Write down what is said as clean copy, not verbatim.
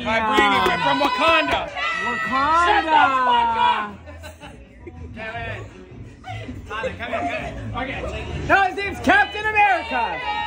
Vibrini, we're from Wakanda. Wakanda. Shut the fuck up. Tyler, come here. Okay. No, his name's Captain America.